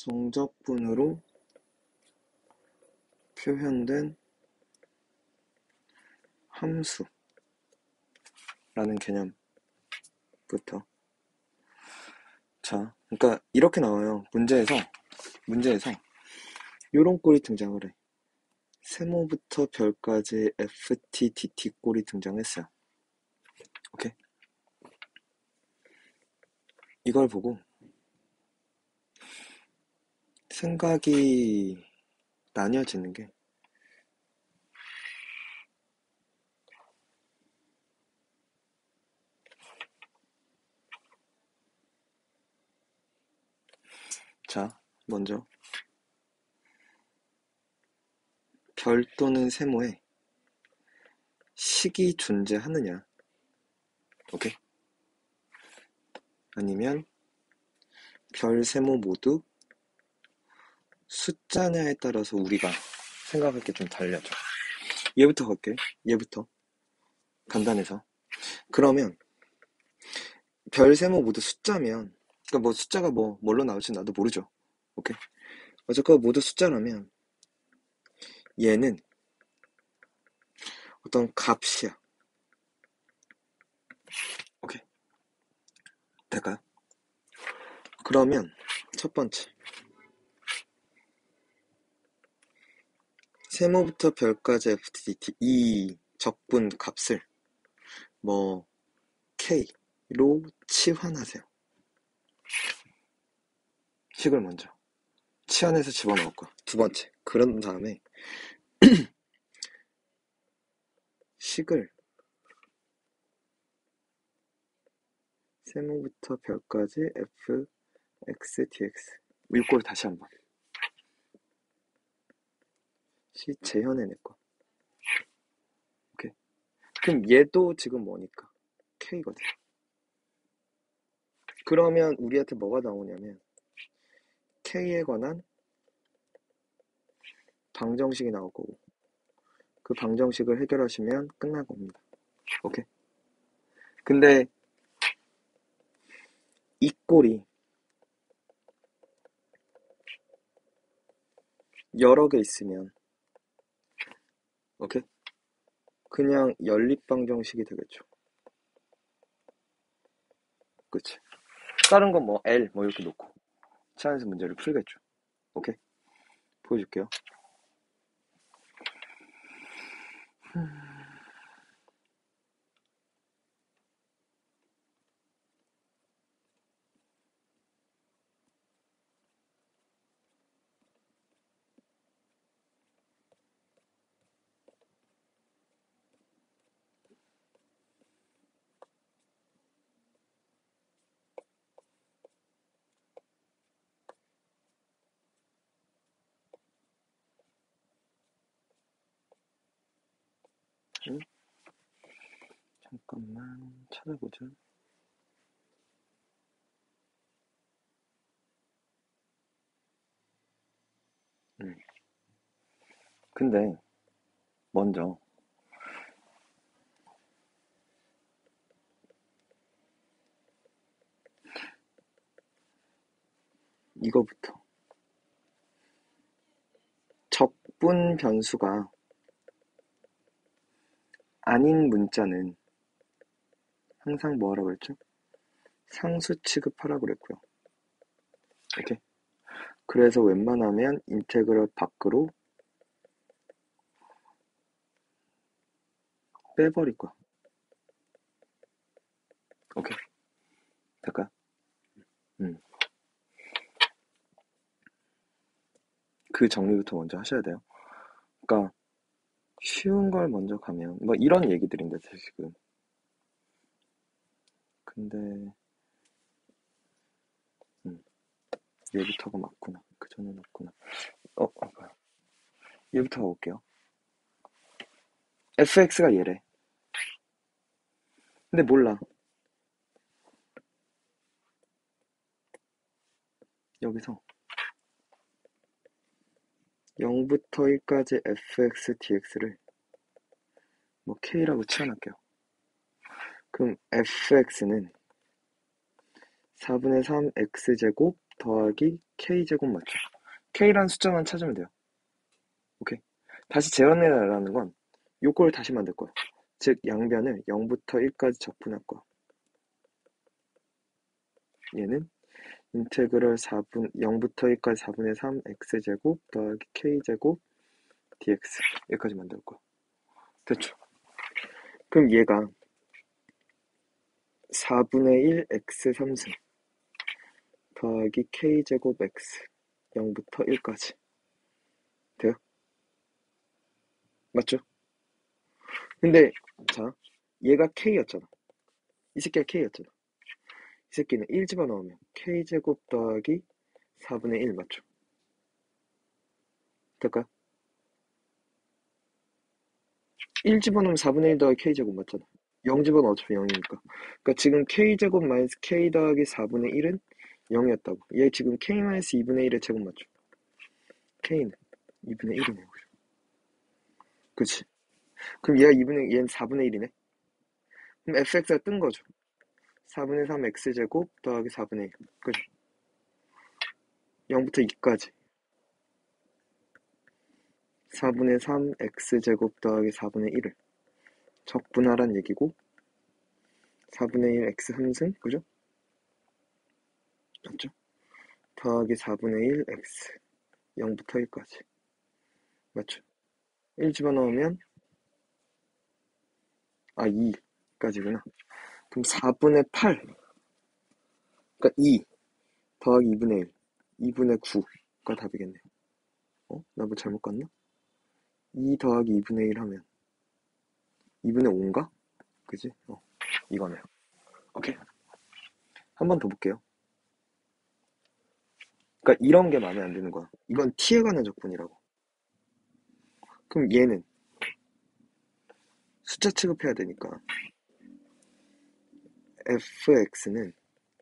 정적분으로 표현된 함수라는 개념부터. 자, 그러니까 이렇게 나와요. 문제에서 요런 꼴이 등장을 해. 세모부터 별까지 ft, dt 꼴이 등장했어요. 오케이? 이걸 보고 생각이 나뉘어지는 게, 자, 먼저 별 또는 세모에 식이 존재하느냐, 오케이? 아니면 별, 세모 모두 숫자냐에 따라서 우리가 생각할 게 좀 달라져. 얘부터 갈게. 얘부터. 간단해서. 그러면 별, 세모 모두 숫자면, 그러니까 뭐 숫자가 뭘로 나올지 나도 모르죠. 오케이? 어쨌건 모두 숫자라면 얘는 어떤 값이야. 오케이? 될까요? 그러면 첫 번째, 세모부터 별까지 FTDT 이 적분 값을 K로 치환하세요. 식을 먼저 치환해서 집어넣을 거야. 두 번째, 그런 다음에 식을 세모부터 별까지 f, x, dx 이꼴 다시 한번 식 재현해낼 거야. 오케이. 그럼 얘도 지금 뭐니까? K거든. 그러면 우리한테 뭐가 나오냐면 K에 관한 방정식이 나올 거고, 그 방정식을 해결하시면 끝날 겁니다. 오케이. 근데 이 꼴이 여러 개 있으면, 오케이? 그냥 연립방정식이 되겠죠. 그치? 다른 건 L 이렇게 놓고 차에서 문제를 풀겠죠. 오케이? 보여줄게요. 잠깐만 찾아보자. 근데 먼저 이거부터, 적분 변수가 아닌 문자는 항상 뭐하라고 그랬죠? 상수 취급하라고 그랬고요. 이렇게. 그래서 웬만하면 인테그럴 밖으로 빼버릴 거야. 오케이. 될까요? 그 정리부터 먼저 하셔야 돼요. 그러니까 쉬운 걸 먼저 가면 이런 얘기들인데 지금. 근데 얘부터가 맞구나. 그 전에 맞구나. 뭐야. 얘부터 가볼게요. fx가 얘래. 근데 몰라. 여기서 0부터 1까지 fx, dx를 k라고 치환할게요. 그럼 fx는 4분의 3 x제곱 더하기 k제곱 맞죠? k라는 숫자만 찾으면 돼요. 오케이. 다시 재현해라는 건 요거를 다시 만들 거야. 즉 양변을 0부터 1까지 적분할 거야. 얘는 인테그럴 0부터 1까지 4분의 3 x제곱 더하기 k제곱 dx 여기까지 만들 거야. 됐죠? 그럼 얘가 4분의 1 x 3승 더하기 k제곱 x 0부터 1까지 돼요? 맞죠? 근데 자 얘가 k였잖아. 이 새끼가 k였잖아. 이 새끼는 1 집어넣으면 k제곱 더하기 4분의 1 맞죠? 될까요? 1 집어넣으면 4분의 1 더하기 k제곱 맞잖아. 0 집어넣으면 어차피 0이니까. 그러니까 지금 k제곱 마이너스 k 더하기 4분의 1은 0이었다고. 얘 지금 k 마이너스 2분의 1의 제곱 맞죠? k는 2분의 1이네요. 그치? 그럼 얘는 4분의 1이네? 그럼 fx가 뜬 거죠. 4분의 3 x제곱 더하기 4분의 1. 그죠? 0부터 2까지. 4분의 3 x제곱 더하기 4분의 1을 적분하란 얘기고 4분의 1 x 3승 그죠? 맞죠? 더하기 4분의 1 x 0부터 1까지 맞죠? 1 집어넣으면 2까지구나. 그럼 4분의 8 그러니까 2 더하기 2분의 1 2분의 9가 답이겠네요. 나 뭐 잘못 갔나? 2 더하기 2분의 1 하면 2분의 5인가? 그지? 이거네요. 오케이. 한 번 더 볼게요. 그러니까 이런 게 마음에 안 드는 거야. 이건 t에 관한 적분이라고. 그럼 얘는 숫자 취급해야 되니까 fx는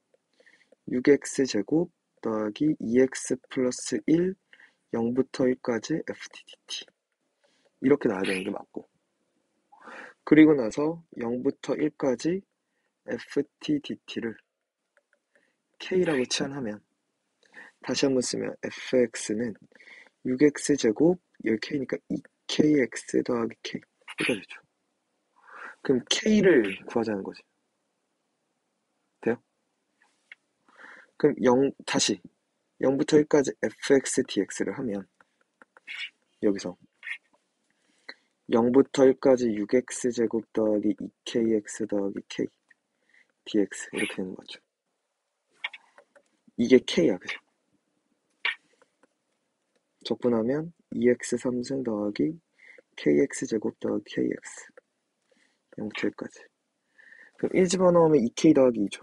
6x제곱 더하기 2x 플러스 1 0부터 1까지 ftdt 이렇게 나와야 되는 게 맞고 그리고 나서 0부터 1까지 ftdt를 k라고 치환하면 다시 한번 쓰면 fx는 6x제곱 여기 k니까 2kx 더하기 k 이렇게 되죠. 그럼 k를 구하자는 거지. 돼요? 그럼 다시 0부터 1까지 fx dx를 하면 여기서 0부터 1까지 6x제곱 더하기 2kx 더하기 k dx 이렇게 되는 거죠. 이게 k야, 그죠? 적분하면 2x 3승 더하기 kx제곱 더하기 kx 0부터 1까지 그럼 1 집어넣으면 2k 더하기 2죠.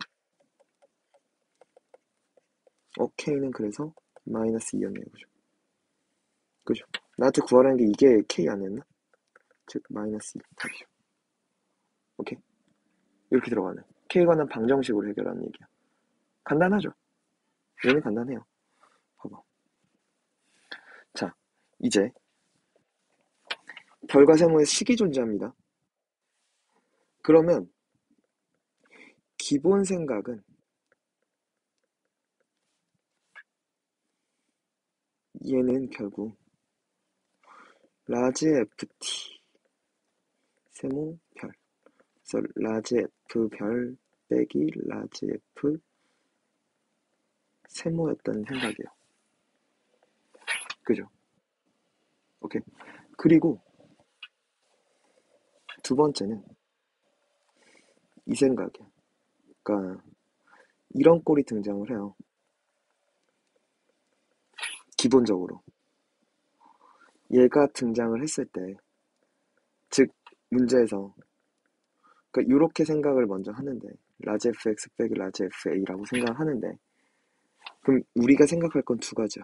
k는 그래서 마이너스 2였네요. 그죠? 그죠? 나한테 구하라는 게 이게 k 아니었나? 즉 마이너스 2 답이죠. 오케이? 이렇게 들어가네. k과는 방정식으로 해결하는 얘기야. 간단하죠? 얘는 간단해요. 봐봐. 자, 이제 별과 세모에 식이 존재합니다. 그러면 기본 생각은 얘는 결국 라지 ft 세모 별 그래서 라지 f 별 빼기 라지 f 세모였다는 생각이에요. 그죠? 오케이. 그리고 두 번째는 이 생각이야. 그러니까 이런 꼴이 등장을 해요. 기본적으로 얘가 등장을 했을 때 즉 문제에서 그러니까 이렇게 생각을 먼저 하는데 라지 fx 빼기 라지 fa라고 생각을 하는데 그럼 우리가 생각할 건 두 가지야.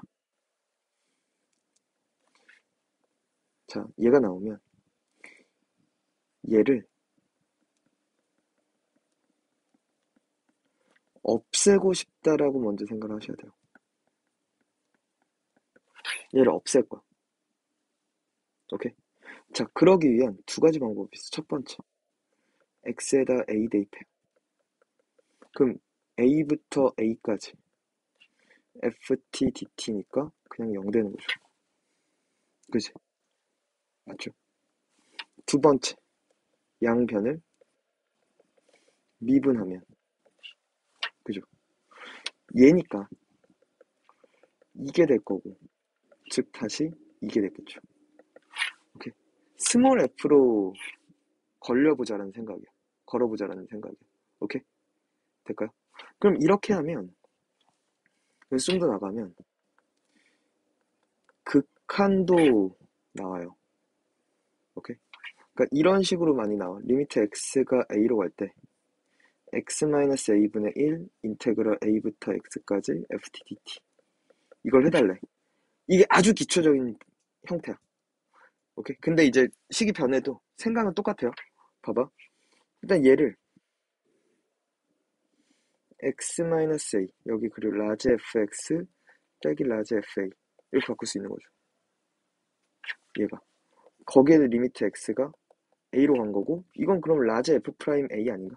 자, 얘가 나오면 얘를 없애고 싶다라고 먼저 생각을 하셔야 돼요. 얘를 없앨 거야. 오케이? 자, 그러기 위한 두 가지 방법이 있어. 첫 번째, x에다 a 대입해. 그럼 a부터 a까지 ftdt니까 그냥 0 되는 거죠. 그지? 맞죠? 두 번째, 양변을 미분하면, 그죠? 얘니까 이게 될 거고, 즉 다시 이게 되겠죠. 오케이. 스몰 f로 걸려보자라는 생각이야. 걸어보자라는 생각이야. 오케이? 될까요? 그럼 이렇게 하면, 좀 더 나가면, 극한도 나와요. 오케이? 그러니까 이런 식으로 많이 나와. 리미트 x가 a로 갈 때, x-a분의 1 인테그럴 a부터 x까지 ftdt. 이걸 해달래. 이게 아주 기초적인 형태야. 오케이? 근데 이제 식이 변해도 생각은 똑같아요. 봐봐. 일단 얘를 x-a 여기 그리고 라지 fx 빼기 라지 fa 이렇게 바꿀 수 있는 거죠. 얘가 거기에 리미트 x가 a로 간 거고 이건 그럼 라지 f 프라임 a 아닌가?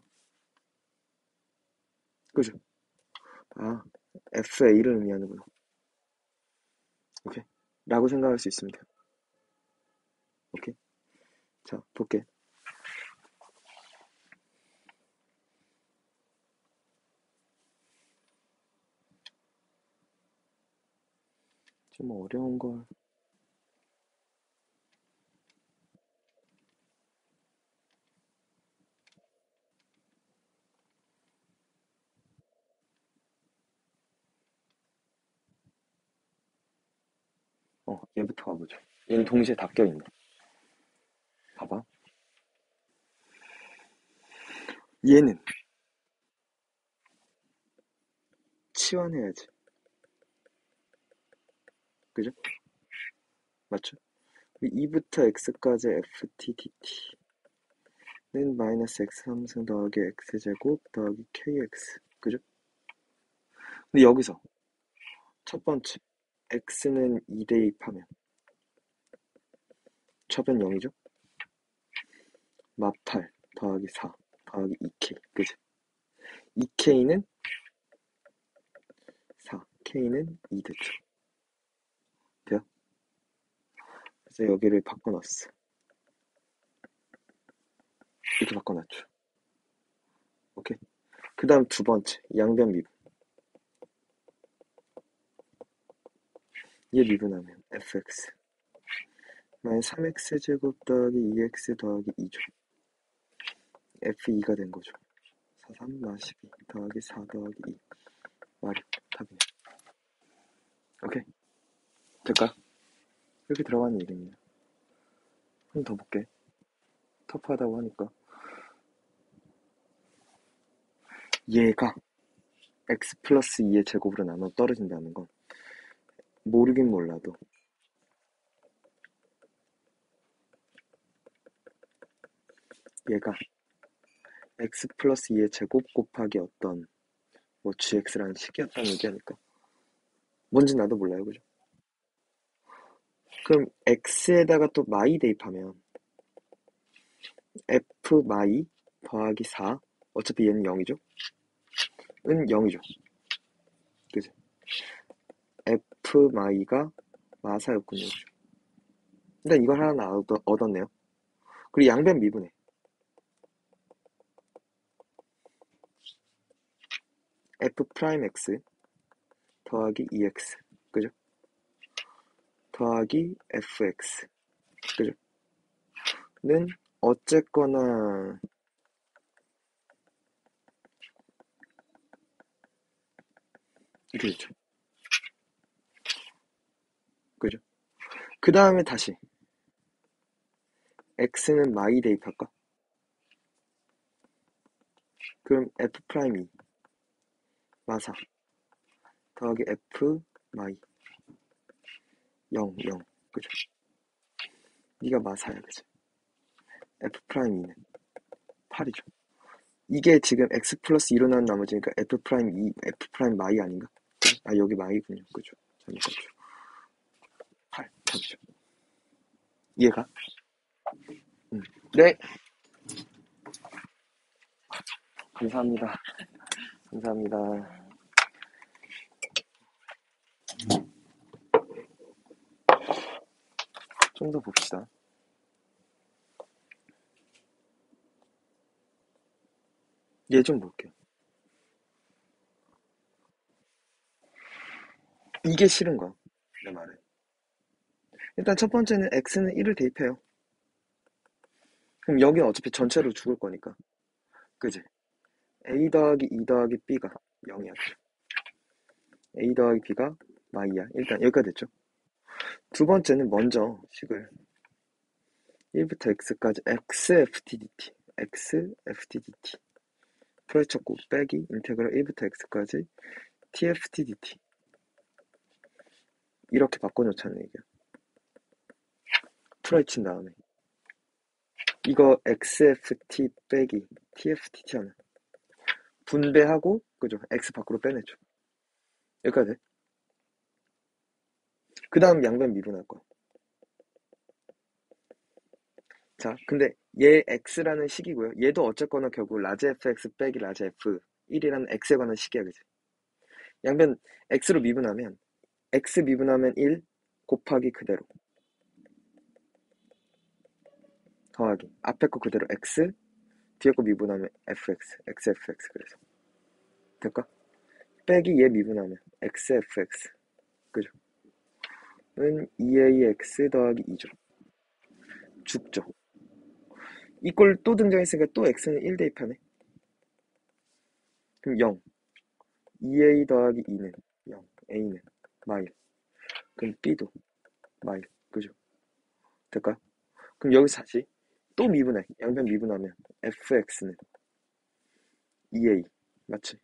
그죠? 아 fa를 의미하는구나. 오케이? 라고 생각할 수 있습니다. 오케이? 자 볼게. 좀 어려운 걸 얘부터 가보죠. 얘는 동시에 다 껴있네. 봐봐. 얘는 치환해야지. 그죠? 맞죠? 2부터 x까지 ftdt는 마이너스 x 3승 더하기 x제곱 더하기 kx. 그죠? 근데 여기서 첫 번째 x는 2 대입하면 처변 0이죠? 마8 더하기 4 더하기 2k. 그죠? 2k는 4, k는 2 되죠. 돼요? 그래서 여기를 바꿔놨어. 이렇게 바꿔놨죠. 오케이. 그 다음 두 번째 양변 미분. 얘 미분하면 fx 마이너스 3x제곱 더하기 2x 더하기 2죠. f2가 된 거죠. 4, 3, 마 12 더하기 4 더하기 2 말이 답이네. 오케이. 될까요? 이렇게 들어가는 일입니다. 한 번 더 볼게. 터프하다고 하니까. 얘가 x 플러스 2의 제곱으로 나눠 떨어진다는 건 모르긴 몰라도 얘가 x 플러스 2의 제곱 곱하기 어떤 뭐 gx라는 식이었다는 얘기하니까 뭔지 나도 몰라요. 그죠? 그럼 x에다가 또 마이 대입하면 f 마이 더하기 4 어차피 얘는 0이죠? 은 0이죠. 그죠? f 마이가 마사였군요. 일단 이걸 하나 얻었네요. 그리고 양변 미분해. f 프라임 x 더하기 2x. 그죠? 더하기 fx. 그죠? 는 어쨌거나 이렇게 되죠. 그죠? 그 다음에 다시 x는 마이 대입할까? 그럼 f 프라임 2 마사 더하기 f 마이 0 0. 그죠? 네가 마사야. 그죠? f 프라임 2는 8이죠. 이게 지금 x 플러스 2로 나온 나머지니까 f 프라임 2 f 프라임 마이 아닌가? 그죠? 아 여기 마이군요. 그죠? 잘못 봤죠. 8 답이죠. 이해가? 네. 감사합니다. 감사합니다. 좀 더 봅시다. 얘 좀 볼게요. 이게 싫은 거야, 내 말은. 일단 첫 번째는 x는 1을 대입해요. 그럼 여기는 어차피 전체로 죽을 거니까. 그지? a 더하기 2 더하기 b가 0이야. a 더하기 b가 y야. 일단 여기까지 됐죠? 두 번째는 먼저 식을 1부터 x까지 xftdt xftdt 풀어쳤고 빼기 인테그럴 1부터 x까지 tftdt 이렇게 바꿔놓자는 얘기야. 풀어친 다음에 이거 xft 빼기 tft 하면 분배하고 그죠? x 밖으로 빼내죠. 여기까지 돼. 그 다음 양변 미분할 거야. 자, 근데 얘 x라는 식이고요. 얘도 어쨌거나 결국 라지 fx 빼기 라지 f 1이라는 x에 관한 식이야, 그지? 양변 x로 미분하면 x 미분하면 1 곱하기 그대로 더하기 앞에 거 그대로 x 뒤에 거 미분하면 fx xfx 그래서 될까? 빼기 얘 미분하면 xfx 그죠? 은 2ax 더하기 2죠. 죽죠. 이꼴 또 등장했으니까 또 x는 1 대입하네. 그럼 0 2a 더하기 2는 0 a는 마일 그럼 b도 마일 그죠? 될까요? 그럼 여기서 다시 또 미분해. 양변 미분하면 fx는 2a 맞지?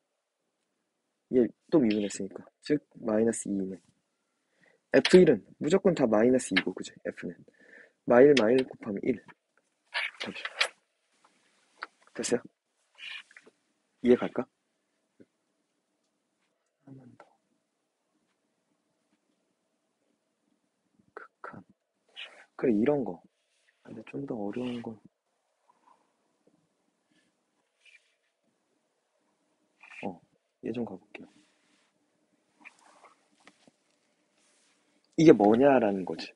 얘 또 미분했으니까 즉 마이너스 2네. f1은 무조건 다 마이너스 2고 그지? f는 마일 마일 곱하면 1 잠시 됐어요? 이해 갈까? 하나만 더 극한 그래 이런 거 근데 좀 더 어려운 거 얘 좀 가볼게요. 이게 뭐냐라는 거지.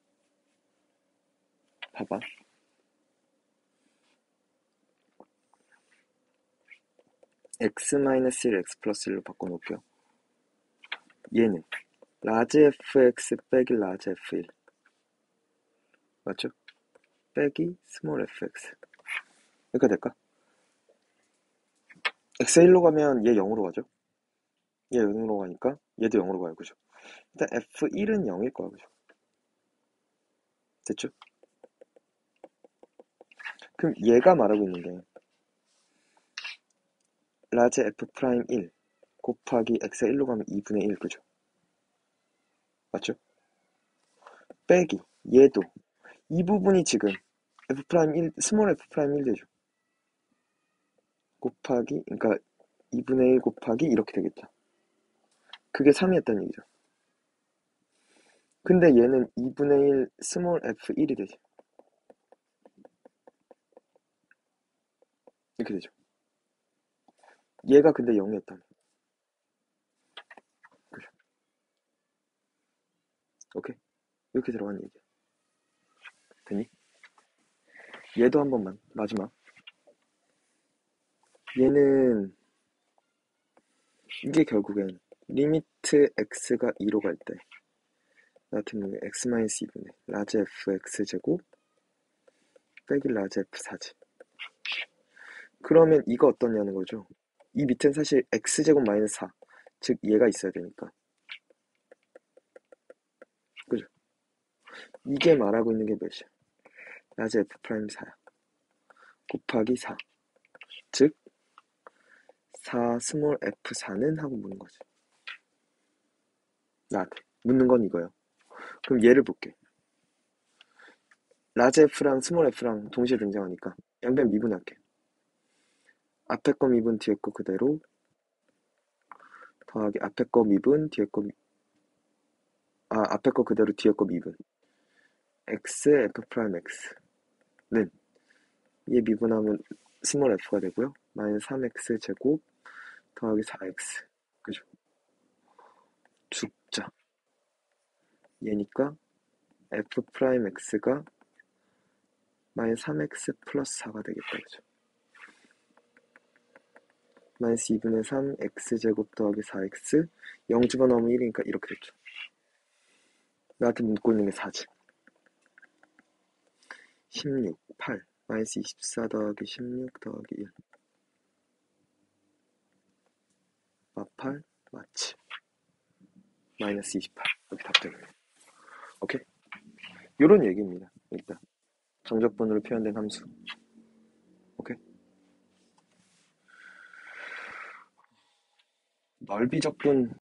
봐봐. x-1 x 플러스 1로 바꿔놓을게요. 얘는 라지 fx 빼기 라지 f1 맞죠? 빼기 스몰 fx 이렇게 될까? x 1로 가면 얘 0으로 가죠? 얘 0으로 가니까 얘도 0으로 가요. 그죠? 일단 f1은 0일 거야. 그죠? 됐죠? 그럼 얘가 말하고 있는 게 라지 f'1 곱하기 x가 1로 가면 2분의 1 그죠? 맞죠? 빼기 얘도 이 부분이 지금 f'1 스몰 f'1 되죠. 곱하기 그러니까 2분의 1 곱하기 이렇게 되겠죠. 그게 3이었다는 얘기죠. 근데 얘는 2분의 1 스몰 f1이 되죠. 이렇게 되죠. 얘가 근데 0이었다는 그죠? 오케이? 이렇게 들어가는 얘기야. 됐니? 얘도 한 번만 마지막 얘는 이게 결국엔 리미트 x가 2로 갈 때 같은 경우에 x-2분의 라지 fx 제곱 빼기 라지 f4지. 그러면 이거 어떠냐는 거죠. 이 밑엔 사실 x제곱 마이너스 4 즉 얘가 있어야 되니까 그죠? 이게 말하고 있는 게 몇이야? 라지 f 프라임 4야. 곱하기 4 즉 4 스몰 f4는 하고 묻는 거지. 나한테 묻는 건 이거예요. 그럼 얘를 볼게. 라지 f랑 스몰 f랑 동시에 등장하니까 양변 미분할게. 앞에 거 미분 뒤에 거 그대로 더하기 앞에 거 미분 뒤에 거 앞에 거 그대로 뒤에 거 미분 x f 프라임 x는 얘 미분하면 스몰 f가 되고요. 마이너스 3x 제곱 더하기 4x. 그죠? 숫자. 얘니까 f 프라임 x가 마이너스 3x 플러스 4가 되겠다. 그죠? 마이너스 2분의 3 x제곱 더하기 4x 0 집어넣으면 1이니까 이렇게 됐죠. 나한테 묻고 있는 게 4지. 16, 8 마이너스 24 더하기 16 더하기 1 8 맞지. 마이너스 28 이렇게 답 되겠네. 오케이? 요런 얘기입니다. 일단 정적분으로 표현된 함수. 오케이? 넓이 적분